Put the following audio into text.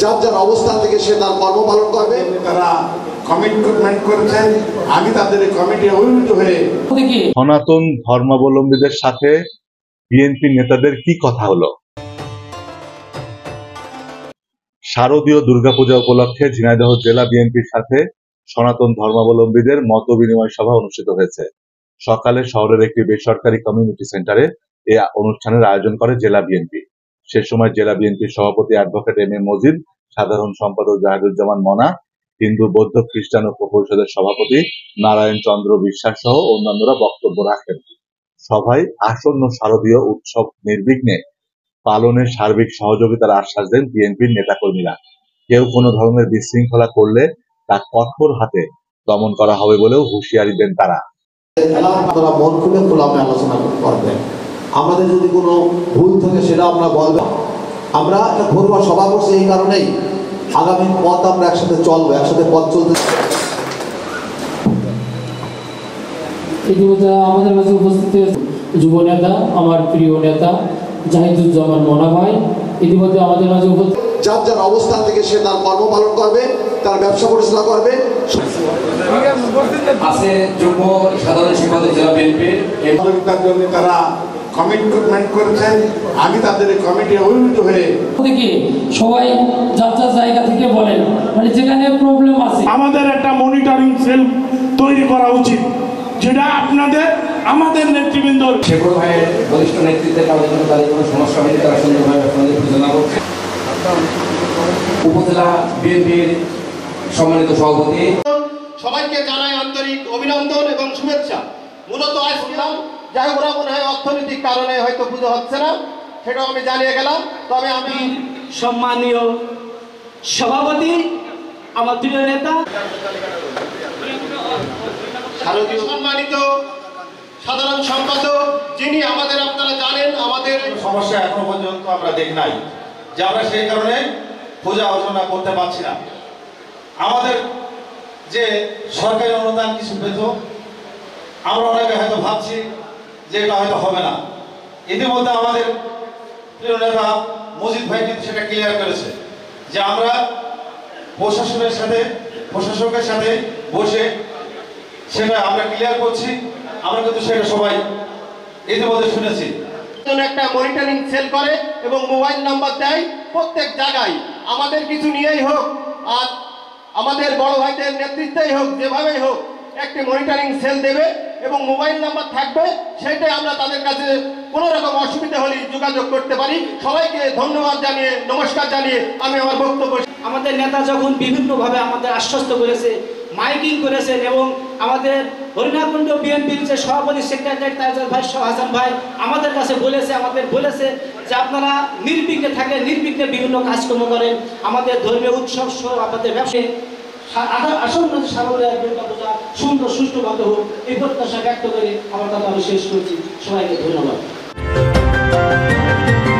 যার যার অবস্থান থেকে সে তার কর্ম পালন করবে। তারা কমিটমেন্ট করেছেন, আমি তাদের কমিটি অভিভূত হয়ে সনাতন ধর্মাবলম্বীদের সাথে বিএনপি নেতাদের কি কথা হলো? শারদীয় দুর্গাপূজা উপলক্ষে ঝিনাইদহ জেলা বিএনপির সাথে সনাতন ধর্মাবলম্বীদের মত বিনিময় সভা অনুষ্ঠিত হয়েছে। সকালে শহরের একটি বেসরকারি কমিউনিটি সেন্টারে এই অনুষ্ঠানের আয়োজন করে জেলা বিএনপি। সে সময় জেলা বিএনপির সভাপতি অ্যাডভোকেট এম এ মজিদ, সাধারণ সম্পাদক জাহিদুজ্জামান মনা, হিন্দু বৌদ্ধ খ্রিস্টান ঐক্য পরিষদের সভাপতি নারায়ণ চন্দ্র বিশ্বাস সহ অন্যান্যরা বক্তব্য রাখেন। সভায় আসন্ন শারদীয় উৎসব নির্বিঘ্নে পালনের সার্বিক সহযোগিতার আশ্বাস দেন বিএনপির নেতাকর্মীরা। কেউ কোনো ধরনের বিশৃঙ্খলা করলে তা কঠোর হাতে দমন করা হবে বলেও হুঁশিয়ারি দেন তারা। মন খুলে খোলামে আলোচনা করবেন, আমাদের যদি কোনো ভুল থাকে সেটা আমরা বলবেন। আমরা একটা ঘরোয়া সভা করছি এই কারণেই, আগামী পথ আমরা একসাথে চলবো, একসাথে পথ চলতে। ইতিমধ্যে আমাদের কাছে উপস্থিত যুব নেতা, আমার প্রিয় নেতা জাহিদুজ্জামান মনা ভাই ইতিমধ্যে আমাদের মাঝে উপস্থিত। যার যার অবস্থান থেকে সে তার কর্ম পালন করবে, তার ব্যবসা পরিচালনা করবে। আছে যুব সাধারণ সম্পাদক জেলা বিএনপির সহযোগিতার জন্য তারা কমিটমেন্ট করেছেন, আমি তাদের কমিটি অভিভূত হয়ে সবাই যার যার জায়গা থেকে বলেন, মানে যেখানে প্রবলেম আছে আমাদের একটা মনিটরিং সেল তৈরি করা উচিত, যেটা আপনাদের আমাদের নেতৃবৃন্দ শেখর ভাইয়ের বরিষ্ঠ নেতৃত্বে তাদের কোনো সমস্যা হয়নি, তারা সুন্দরভাবে আপনাদের পরিচালনা করছে। উপজেলা বিএনপির সম্মানিত সভাপতি, সবাইকে জানাই আন্তরিক অভিনন্দন এবং শুভেচ্ছা। মূলত আসছিলাম, যাই হোক ওরা মনে হয় অর্থনৈতিক কারণে হয়তো পুজো হচ্ছে না, সেটাও আমি জানিয়ে গেলাম। তবে আমি সম্মানীয় সভাপতি, আমার প্রিয় নেতা শারদীয় সম্মানিত সাধারণ সম্পাদক, যিনি আমাদের, আপনারা জানেন আমাদের সমস্যা এখনো পর্যন্ত আমরা দেখি নাই, যে আমরা সেই কারণে পূজা অর্চনা করতে পারছি না। আমাদের যে সরকারি অনুদান কিছু পেত, আমরা অনেকে হয়তো ভাবছি যে এটা হয়তো হবে না। ইতিমধ্যে আমাদের প্রিয় নেতা মজিদ ভাই কিন্তু সেটা ক্লিয়ার করেছে যে আমরা প্রশাসকের সাথে বসে সেটা আমরা ক্লিয়ার করছি। আমরা কিন্তু সেটা সবাই ইতিমধ্যে শুনেছি। একটা মনিটরিং সেল করে এবং মোবাইল নাম্বার দেয় প্রত্যেক জায়গায়, আমাদের কিছু নিয়েই হোক আর আমাদের বড় ভাইদের নেতৃত্বেই হোক, যেভাবেই হোক একটি মনিটরিং সেল দেবে এবং মোবাইল নাম্বার থাকবে, সেটাই আমরা তাদের কাছে কোনো রকম অসুবিধা হলে যোগাযোগ করতে পারি। সবাইকে ধন্যবাদ জানিয়ে, নমস্কার জানিয়ে আমি আমার বক্তব্য। আমাদের নেতা যখন বিভিন্নভাবে আমাদের আশ্বস্ত করেছে, মাইকিং করেছেন এবং আমাদের হরিণাকুণ্ড বিএনপির যে সভাপতি সেক্রেটারি তাইজাল ভাই, হাসান ভাই আমাদের কাছে বলেছে যে আপনারা নির্বিঘ্নে থাকেন, নির্বিঘ্নে বিভিন্ন কাজকর্ম করেন, আমাদের ধর্মীয় উৎসব সহ আমাদের ব্যবসায় আসন্ন শারদীয় দুর্গাপূজা সুন্দর সুষ্ঠুভাবে হোক, এই প্রত্যাশা ব্যক্ত করে আমার কথা আমি শেষ করছি। সবাইকে ধন্যবাদ।